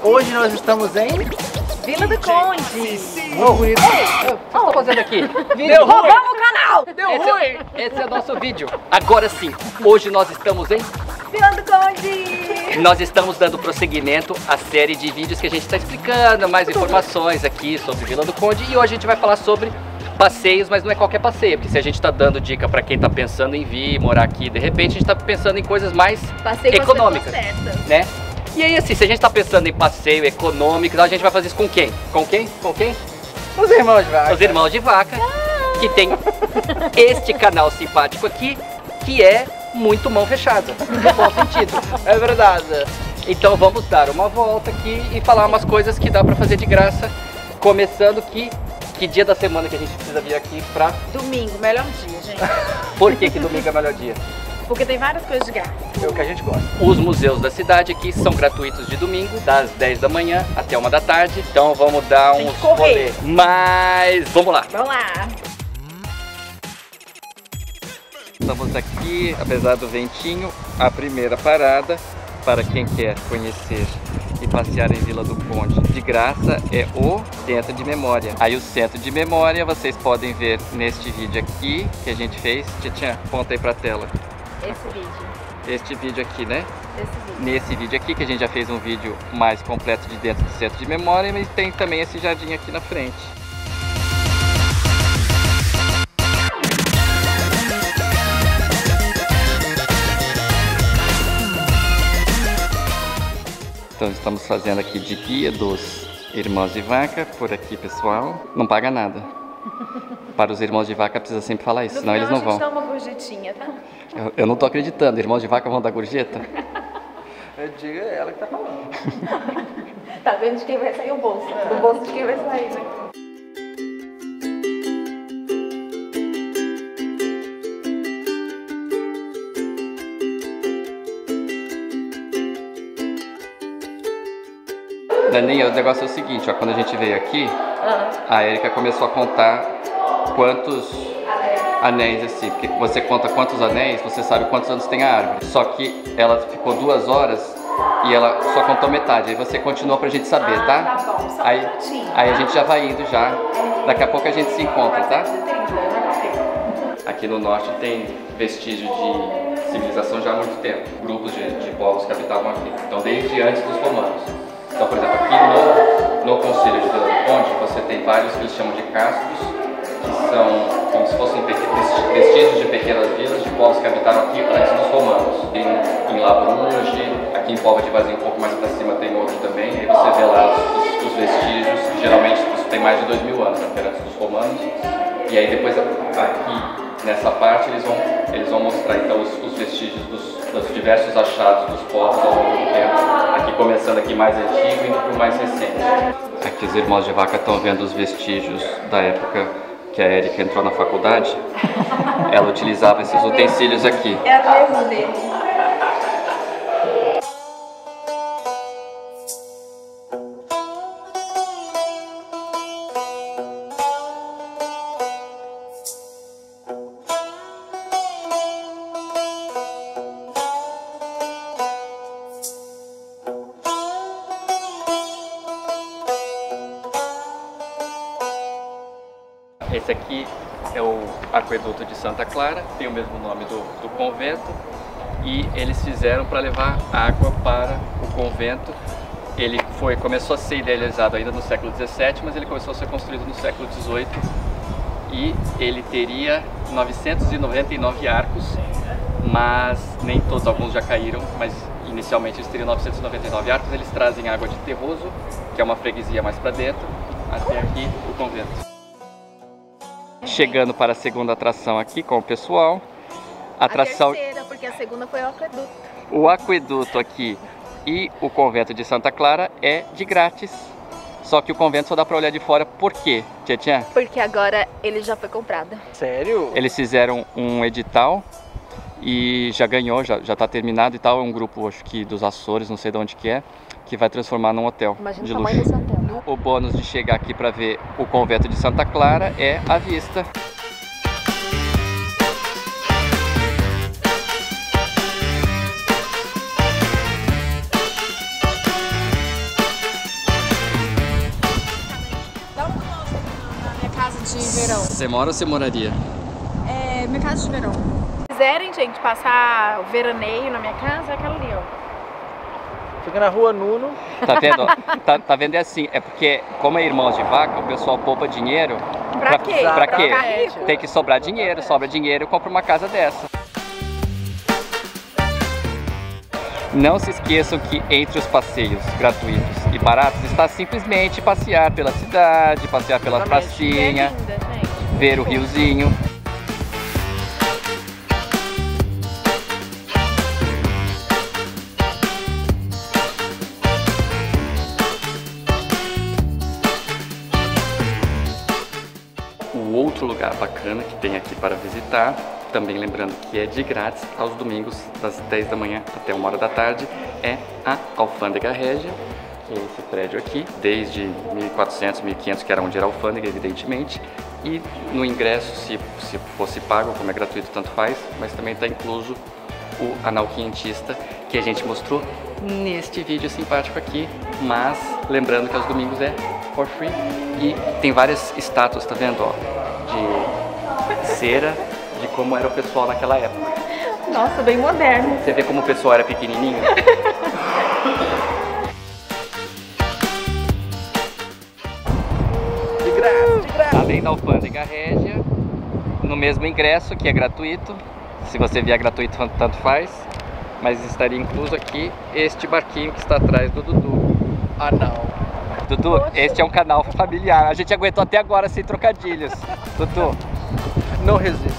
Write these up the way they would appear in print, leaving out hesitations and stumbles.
Hoje nós estamos em Vila do Conde. Oh, bonito. O que eu tô fazendo aqui? Deu ruim. Roubamos o canal. Deu ruim. Esse é o nosso vídeo. Agora sim, hoje nós estamos em... Vila do Conde. Nós estamos dando prosseguimento à série de vídeos que a gente está explicando mais informações aqui sobre Vila do Conde. E hoje a gente vai falar sobre passeios, mas não é qualquer passeio, porque se a gente está dando dica para quem está pensando em vir morar aqui, de repente a gente está pensando em coisas mais econômicas, né? E aí assim, se a gente está pensando em passeio econômico, a gente vai fazer isso com quem? Com quem? Com quem? Os irmãos de vaca. Os irmãos de vaca, que tem este canal simpático aqui, que é muito mão fechada, no bom sentido. É verdade. Então vamos dar uma volta aqui e falar umas coisas que dá pra fazer de graça, começando que dia da semana que a gente precisa vir aqui pra... Domingo, melhor dia, gente. Por que domingo é o melhor dia? Porque tem várias coisas de graça. É o que a gente gosta. Os museus da cidade aqui são gratuitos de domingo, das 10 da manhã até 1 da tarde. Então vamos dar Tem uns que correr. rolê. Mas vamos lá. Vamos lá. Estamos aqui, apesar do ventinho, a primeira parada para quem quer conhecer e passear em Vila do Conde de graça é o Centro de Memória. Aí o Centro de Memória vocês podem ver neste vídeo aqui que a gente fez. Tietchan, aponta aí pra tela. Esse vídeo. Este vídeo aqui, né? Esse vídeo. Nesse vídeo aqui que a gente já fez um vídeo mais completo de dentro do Centro de Memória, mas tem também esse jardim aqui na frente. Então estamos fazendo aqui de guia dos irmãos de vaca, por aqui pessoal, não paga nada. Para os irmãos de vaca precisa sempre falar isso, senão eles não vão. Dá uma gorjetinha, tá? Eu não tô acreditando, irmãos de vaca vão dar gorjeta? Eu digo, é ela que tá falando. Tá vendo de quem vai sair o bolso? Do bolso de quem vai sair, né? Daninha, o negócio é o seguinte, ó, quando a gente veio aqui, a Erika começou a contar quantos anéis, assim, porque você conta quantos anéis, você sabe quantos anos tem a árvore. Só que ela ficou 2 horas e ela só contou metade, aí você continua pra gente saber, tá? Tá bom, só Aí, um minutinho. aí a gente já vai indo já, daqui a pouco a gente se encontra, tá? Aqui no norte tem vestígio de civilização já há muito tempo, grupos de povos que habitavam aqui, então desde antes dos romanos. Então, por exemplo, aqui no Conselho de Vila do Conde, você tem vários que eles chamam de castros, que são como se fossem vestígios de pequenas vilas de povos que habitaram aqui antes dos romanos. Tem em Labruge, aqui em Póvoa de Varzim, um pouco mais para cima, tem outro também. Aí você vê lá os vestígios, que geralmente tem mais de 2000 anos, até antes dos romanos. E aí depois, aqui nessa parte, eles vão mostrar então os vestígios dos diversos achados dos povos ao longo do tempo. Aqui começando aqui mais antigo e indo para o mais recente. Aqui os irmãos de vaca estão vendo os vestígios da época que a Erika entrou na faculdade. Ela utilizava esses utensílios aqui. É a mesa dele. Esse aqui é o Aqueduto de Santa Clara, tem o mesmo nome do convento, e eles fizeram para levar água para o convento. Ele começou a ser idealizado ainda no século XVII, mas ele começou a ser construído no século XVIII e ele teria 999 arcos, mas nem todos, alguns já caíram, mas inicialmente eles teriam 999 arcos. Eles trazem água de Terroso, que é uma freguesia mais para dentro, até aqui o convento. Chegando para a segunda atração aqui com o pessoal. A terceira, porque a segunda foi o aqueduto. O aqueduto aqui e o convento de Santa Clara é de grátis. Só que o convento só dá para olhar de fora. Por quê, Tietchan? Porque agora ele já foi comprado. Sério? Eles fizeram um edital e já ganhou, já está terminado e tal. É um grupo, acho que dos Açores, não sei de onde que vai transformar num hotel. Imagina de o luxo. tamanho desse hotel. O bônus de chegar aqui para ver o convento de Santa Clara é a vista. verão. Você mora ou você moraria? É, minha casa de verão. Se quiserem, gente, passar o veraneio na minha casa, é aquela ali, ó. Fica na rua Nuno. Tá vendo? Tá vendo? É assim, é porque como é irmãos de vaca, o pessoal poupa dinheiro. Pra quê? Pra quê? Ficar rico? Tem que sobrar dinheiro, sobra dinheiro e compra uma casa dessa. Não se esqueçam que entre os passeios gratuitos e baratos está simplesmente passear pela cidade, passear pela pracinha, É linda, gente. ver o riozinho. O outro lugar bacana que tem aqui para visitar, também lembrando que é de grátis aos domingos, das 10 da manhã até 1h da tarde, é a Alfândega Régia, que é esse prédio aqui, desde 1400, 1500, que era onde era a alfândega, evidentemente, e no ingresso, se fosse pago, como é gratuito, tanto faz, mas também está incluso o anal quentista, que a gente mostrou neste vídeo simpático aqui, mas lembrando que aos domingos é for free, e tem várias estátuas, tá vendo, ó, de cera, de como era o pessoal naquela época. Nossa, bem moderno. Você vê como o pessoal era pequenininho? De graça. Além da Alfândega Régia, no mesmo ingresso, que é gratuito, se você vier gratuito, tanto faz, mas estaria incluso aqui este barquinho que está atrás do Dudu. Ah, não. Dudu, este é um canal familiar, a gente aguentou até agora sem trocadilhos. Dudu, Não resisto.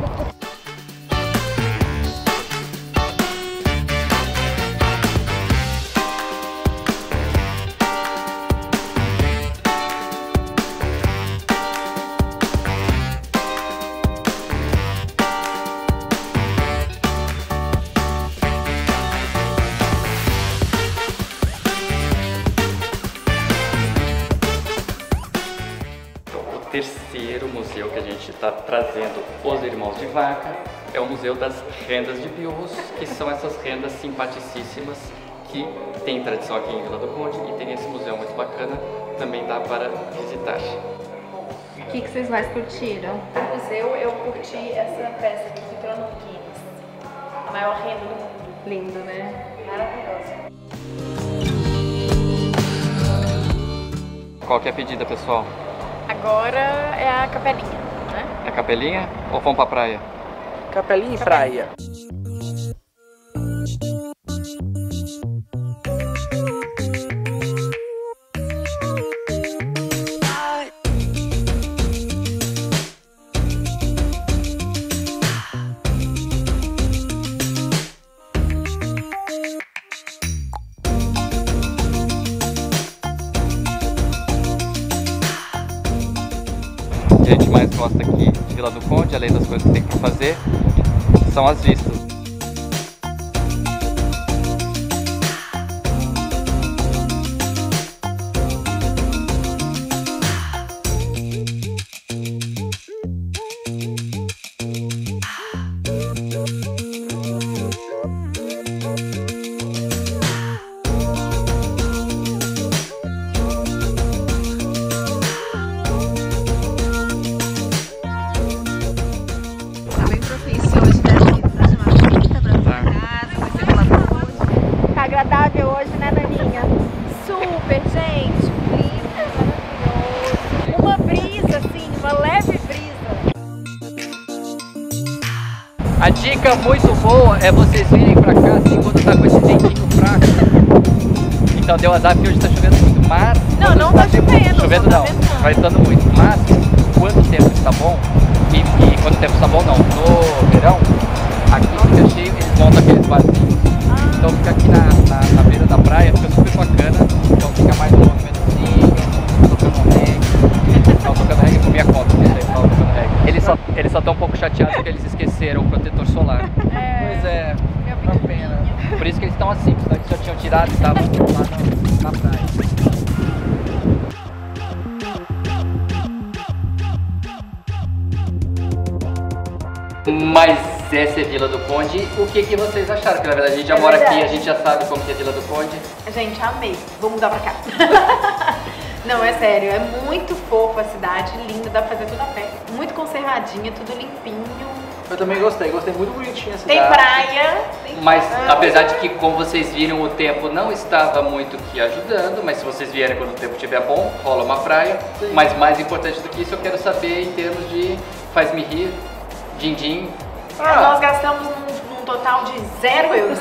o terceiro museu que a gente está trazendo os Irmãos de Vaca é o Museu das Rendas de Piorros, que são essas rendas simpaticíssimas que tem tradição aqui em Vila do Conde e tem esse museu muito bacana, também dá para visitar. O que vocês mais curtiram? No museu eu curti essa peça aqui que entrou no Guinness. A maior renda do mundo. Lindo, né? Maravilhosa. Qual que é a pedida, pessoal? Agora é a capelinha, né? É a capelinha ou vamos pra praia? Capelinha e praia. O que a gente mais gosta aqui de Vila do Conde, além das coisas que tem para fazer, são as vistas. Tá bem propício hoje, né, gente? Pra chamar visita, pra Tá. casa, conhecer Vila do Conde. Tá agradável hoje, né, Naninha? Super, gente. Lindo, maravilhoso. Uma brisa, assim, uma leve brisa. A dica muito boa é vocês virem pra cá assim, quando tá com esse ventinho fraco. Então deu azar porque hoje tá chovendo muito, mas... Não, quando não tá tá chovendo, Chovendo só tá não, ventando. vai estando muito. Mas quando o tempo está bom, e quando o tempo está bom não, no verão, aqui fica cheio, eles montam aqueles barzinhos. Então fica aqui na beira da praia, fica super bacana. Então fica mais um movimentozinho, tocando reggae. Não, tocando reggae por minha conta, não sei, tocando reggae. Eles só estão um pouco chateados porque eles esqueceram o protetor solar. Pois é, uma pena. Por isso que eles estão assim, senão eles só tinham tirado e estavam lá na praia. Mas essa é Vila do Conde. O que vocês acharam? Porque na verdade a gente já mora aqui, a gente já sabe como que é Vila do Conde. Gente, amei. Vou mudar pra cá. Não, é sério, é muito fofa a cidade, linda, dá pra fazer tudo a pé. Muito conservadinha, tudo limpinho. Eu também gostei muito bonitinha a cidade. Tem praia. Mas apesar de que, como vocês viram, o tempo não estava muito que ajudando, mas se vocês vierem quando o tempo estiver bom, rola uma praia. Sim. Mas mais importante do que isso, eu quero saber em termos de faz-me rir, din-din. Nós gastamos num total de 0 euros.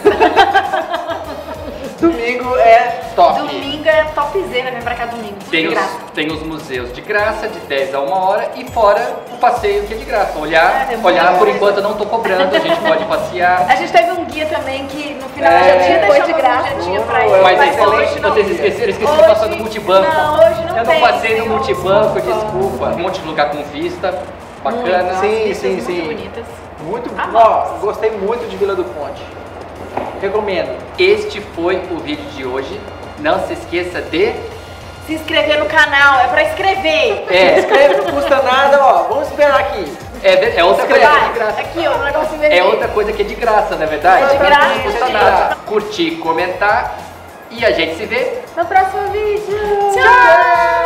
Domingo é top. Domingo é topzera, vem pra cá domingo. Tudo de graça. Tem os museus de graça, de 10 a 1 hora, e fora o passeio que é de graça. Olhar por enquanto eu não tô cobrando, a gente pode passear. A gente teve um guia também que no final É, já tinha foi deixado de graça. já tinha pra ir. Mas aí hoje não. vocês esqueceram de Hoje- passar no multibanco. Não, hoje não Eu tem, não passei no senhor. multibanco, desculpa. Um monte de lugar com vista, bacana. Sim, sim, Muito sim. bonitas. Muito Ah, bom. Gostei muito de Vila do Conde. Recomendo. Este foi o vídeo de hoje. Não se esqueça de... Se inscrever no canal, é pra escrever. Escreve, não custa nada, ó. Vamos esperar aqui. É outra coisa que é de graça. Aqui, ó, o negócio vermelho. É outra coisa que é de graça, não é verdade? É de graça, Não custa é de nada. graça. Curtir, comentar e a gente se vê No próximo vídeo. Tchau!